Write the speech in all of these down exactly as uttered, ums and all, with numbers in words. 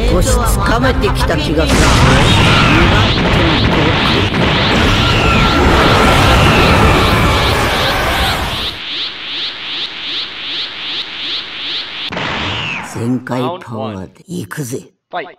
少しつかめてきた気がする。全開パワーで行くぜ。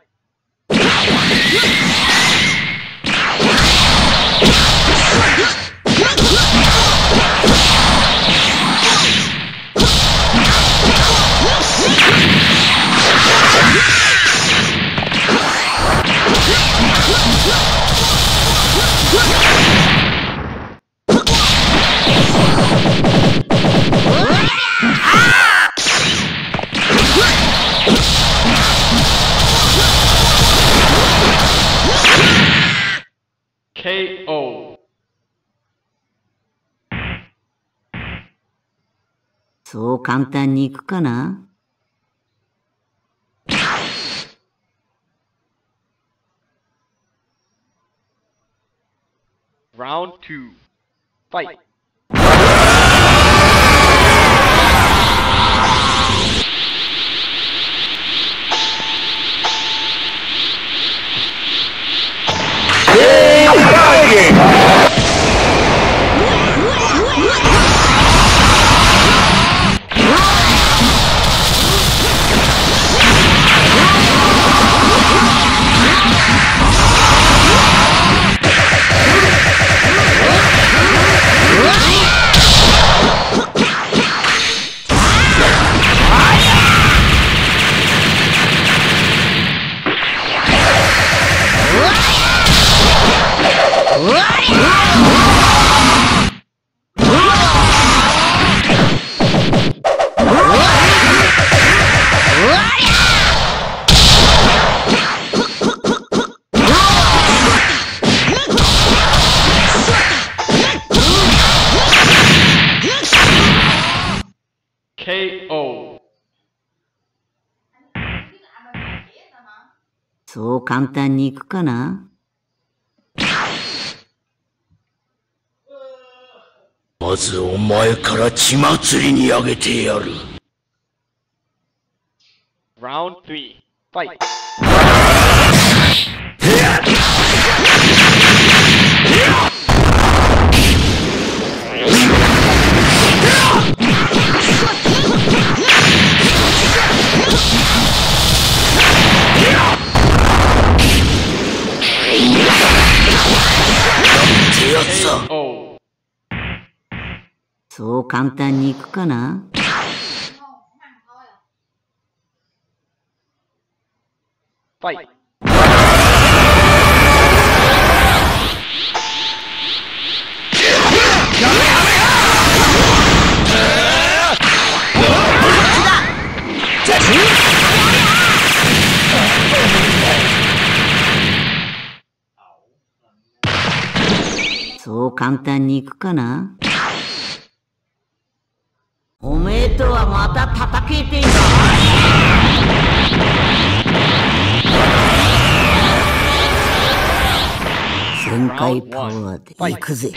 ケーオー。 そう簡単にいくかな。 Round two. Fight.ケーオー。 そう簡単にいくかな。 まずお前から血祭りにあげてやる。 Round three. Fight. そう簡単にいくかな。 Fight. そう簡単にいくかな。おめえとはまた叩けてんだ。全開パワーで行くぜ。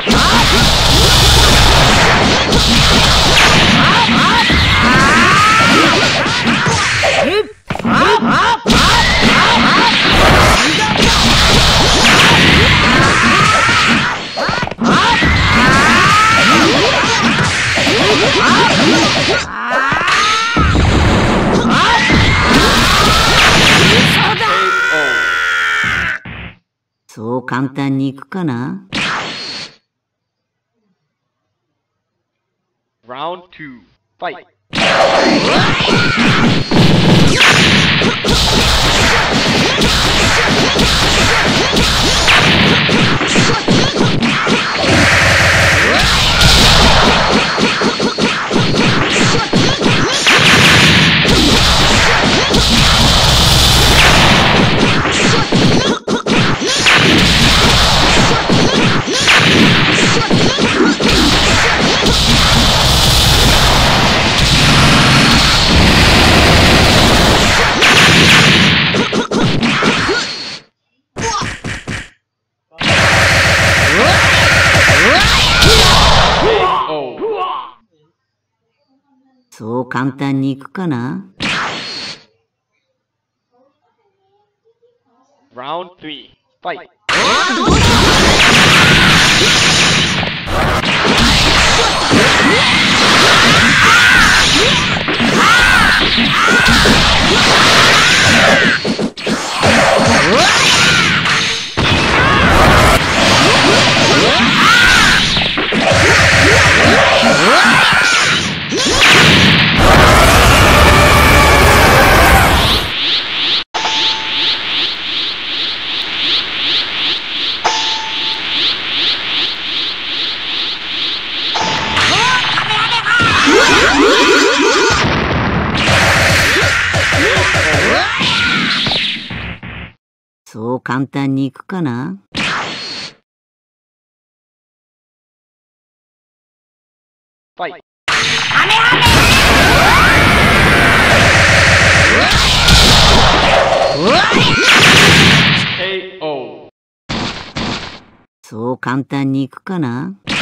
そう簡単にいくかな。 Round two. Fight. そう簡単にいくかな。 Round three, fight. そう簡単にいくかな。 Fight.ケーオー。 そう簡単にいくかな。